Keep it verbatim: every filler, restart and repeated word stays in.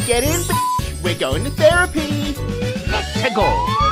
Get in, b****. We're going to therapy. Let's go.